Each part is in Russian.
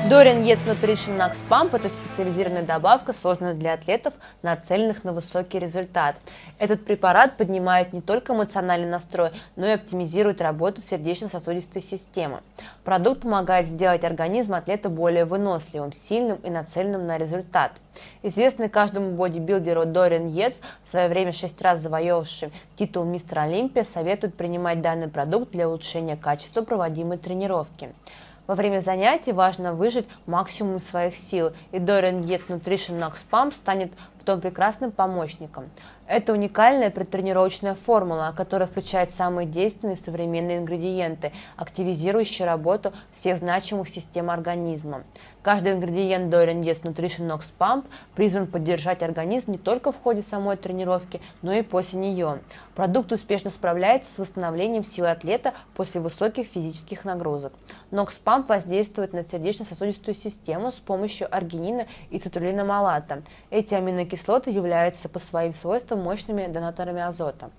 Dorian Yates Nutrition Max Pump – это специализированная добавка, созданная для атлетов, нацеленных на высокий результат. Этот препарат поднимает не только эмоциональный настрой, но и оптимизирует работу сердечно-сосудистой системы. Продукт помогает сделать организм атлета более выносливым, сильным и нацеленным на результат. Известный каждому бодибилдеру Dorian Yates, в свое время 6 раз завоевавший титул Мистер Олимпия, советует принимать данный продукт для улучшения качества проводимой тренировки. Во время занятий важно выжать максимум своих сил, и Dorian Yates Nutrition Max Pump станет в том прекрасным помощником. Это уникальная предтренировочная формула, которая включает самые действенные современные ингредиенты, активизирующие работу всех значимых систем организма. Каждый ингредиент Dorian Yates Nutrition Max Pump призван поддержать организм не только в ходе самой тренировки, но и после нее. Продукт успешно справляется с восстановлением силы атлета после высоких физических нагрузок. Nox Pump воздействует на сердечно-сосудистую систему с помощью аргинина и цитулиномалата. Эти аминокислоты являются по своим свойствам мощными донаторами азота.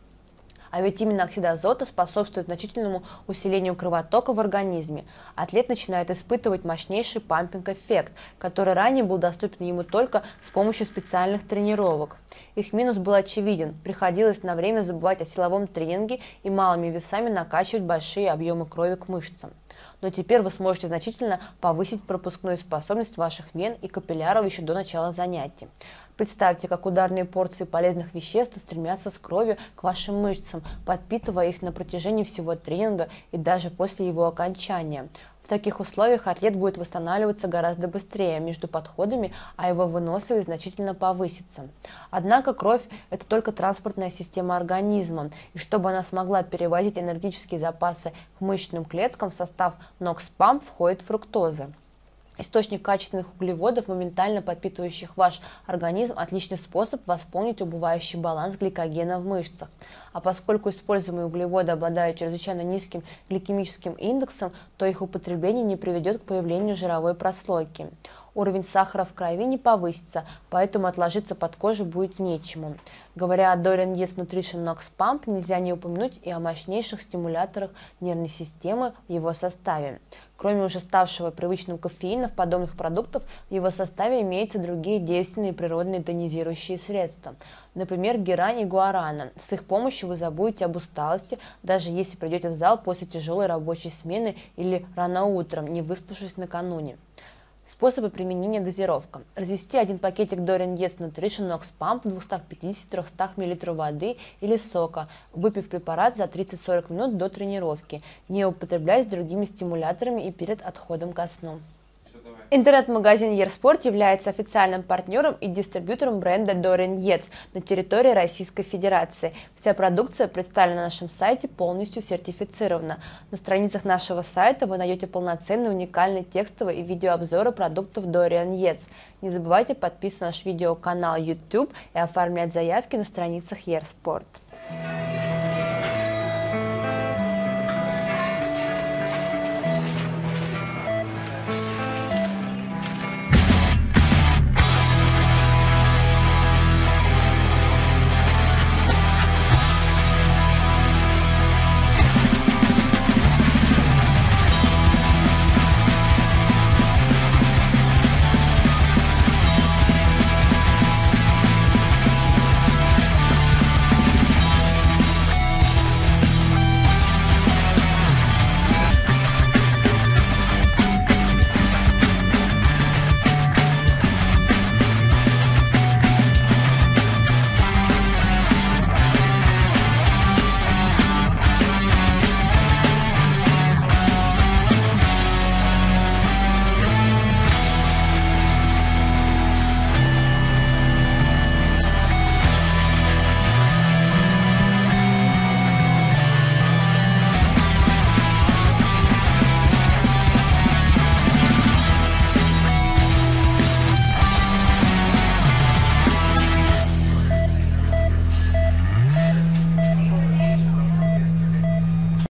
А ведь именно оксид азота способствует значительному усилению кровотока в организме. Атлет начинает испытывать мощнейший пампинг-эффект, который ранее был доступен ему только с помощью специальных тренировок. Их минус был очевиден. Приходилось на время забывать о силовом тренинге и малыми весами накачивать большие объемы крови к мышцам. Но теперь вы сможете значительно повысить пропускную способность ваших вен и капилляров еще до начала занятий. Представьте, как ударные порции полезных веществ стремятся с кровью к вашим мышцам, подпитывая их на протяжении всего тренинга и даже после его окончания. В таких условиях атлет будет восстанавливаться гораздо быстрее между подходами, а его выносливость значительно повысится. Однако кровь – это только транспортная система организма, и чтобы она смогла перевозить энергетические запасы к мышечным клеткам, в состав Nox Pump входит фруктоза. Источник качественных углеводов, моментально подпитывающих ваш организм, отличный способ восполнить убывающий баланс гликогена в мышцах. А поскольку используемые углеводы обладают чрезвычайно низким гликемическим индексом, то их употребление не приведет к появлению жировой прослойки. Уровень сахара в крови не повысится, поэтому отложиться под кожей будет нечему. Говоря о Dorian Yates Nutrition Max Pump, нельзя не упомянуть и о мощнейших стимуляторах нервной системы в его составе. Кроме уже ставшего привычным кофеина, в подобных продуктах в его составе имеются другие действенные природные тонизирующие средства. Например, герань и гуарана. С их помощью вы забудете об усталости, даже если придете в зал после тяжелой рабочей смены или рано утром, не выспавшись накануне. Способы применения: дозировка. Развести один пакетик Dorian Yates Nutrition Max Pump в 250-300 мл воды или сока, выпив препарат за 30-40 минут до тренировки, не употреблять с другими стимуляторами и перед отходом ко сну. Интернет-магазин YesSport является официальным партнером и дистрибьютором бренда Dorian Yates на территории Российской Федерации. Вся продукция, представленная на нашем сайте, полностью сертифицирована. На страницах нашего сайта вы найдете полноценные уникальные текстовые и видеообзоры продуктов Dorian Yates. Не забывайте подписываться на наш видеоканал YouTube и оформлять заявки на страницах YesSport.